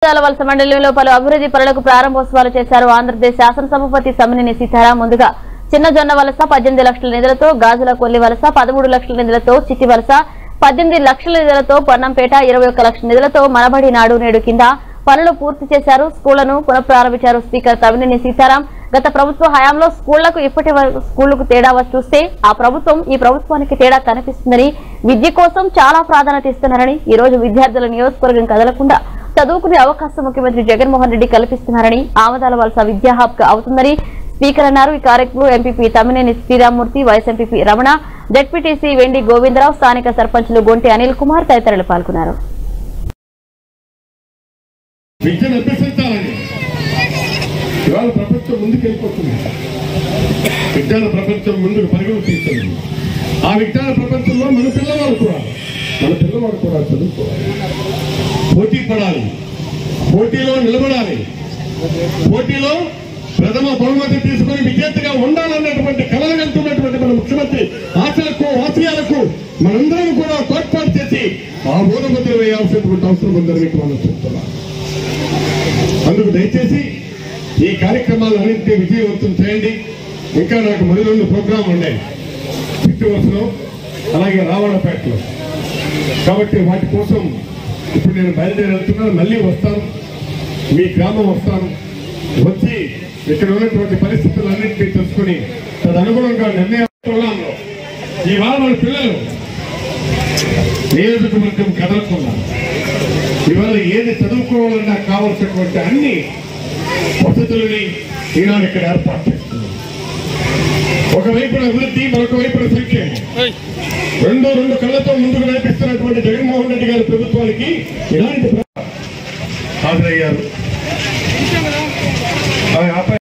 లవలసమ మండలంలో పలు అభివృద్ధి పనులకు ప్రారంభోత్సవాలు చేశారు. ఆంధ్రప్రదేశ్ శాసనసభాపతి తమ్మినేని సీతారాం ముందుగా చిన్న జొన్న వలస 18 లక్షల నిధులతో, గాజుల కొల్లి వలస 13 లక్షల నిధులతో, చిట్టి వలస 18 లక్షల నిధులతో, పొన్నంపేట 21 లక్షల నిధులతో మనబడి నాడు నేడు కింద పనులు పూర్తి చేశారు. స్కూళ్లను పునఃప్రారంభించారు. స్పీకర్ తమ్మినేని సీతారాం గత ప్రభుత్వ హయాంలో స్కూళ్లకు ఇప్పటి వరకు స్కూళ్లకు తేడా చూస్తే ఆ ప్రభుత్వం ఈ ప్రభుత్వానికి తేడా కనిపిస్తుందని, విద్య కోసం చాలా ప్రాధాన్యత ఇస్తున్నారని, ఈ రోజు విద్యార్థుల నియోజకవర్గం కదలకుండా చదువుకునే అవకాశం ముఖ్యమంత్రి జగన్మోహన్ రెడ్డి కల్పిస్తున్నారని, ఆమదాల వలస విద్యా హబ్ అవుతుందని స్పీకర్ అన్నారు. ఈ కార్యక్రమంలో MPP Tammineni Srirammurthy, vice MPP Ramana, ZPTC Vendi Govindarao, స్థానిక సర్పంచులు గొంటి అనిల్ కుమార్ తదితరులు పాల్గొన్నారు. విద్యను అభ్యసించాలని ఇవాళ ప్రపంచం ముందుకు వెళ్ళిపోతుంది. విజ్ఞాన ప్రపంచం ముందుకు పరుగులు తీస్తుంది. ఆ విజ్ఞాన ప్రపంచంలో మన పిల్లవాడు కూడా చదువుకోవాలి, పోటీ పడాలి, పోటీలో నిలబడాలి, పోటీలో ప్రథమ బహుమతి తీసుకుని విజేతగా ఉండాలన్నటువంటి కలలు కంటున్నటువంటి మన ముఖ్యమంత్రి ఆశలకు ఆశయాలకు మనందరం కూడా తోడ్పాటు చేసి ఆ బోధపత్రం వేయాల్సినటువంటి అవసరం ఉందని మనం చెప్తున్నాం. అందుకు దయచేసి ఈ కార్యక్రమాలన్నింటినీ విజయవంతం చేయండి. ఇంకా నాకు మరి 2 ప్రోగ్రాంలు ఉన్నాయి, చిట్టువలసలో అలాగే రావణపేటలో. కాబట్టి వాటి కోసం ఇప్పుడు నేను బయలుదేరి వెళ్తున్నాను. మళ్ళీ వస్తాను, మీ గ్రామం వస్తాను, వచ్చి ఇక్కడ ఉన్నటువంటి పరిస్థితులన్నింటినీ తెలుసుకుని తదనుగుణంగా నిర్ణయాలు. ఇవాళ మన పిల్లలు నియోజకవర్గం కదలకుండా ఇవాళ ఏది చదువుకోవాలన్నా కావాల్సినటువంటి అన్ని వసతులని ఈనాడు ఇక్కడ ఏర్పాటు చేస్తున్నాం. ఒకవైపున అభివృద్ధి, మరొక వైపున సంక్షేమం, రెండు కళ్ళతో ముందుకు నడిపిస్తున్నటువంటి జగన్మోహన్ రెడ్డి గారి ప్రభుత్వానికి ఇలాంటి హాజరయ్యారు.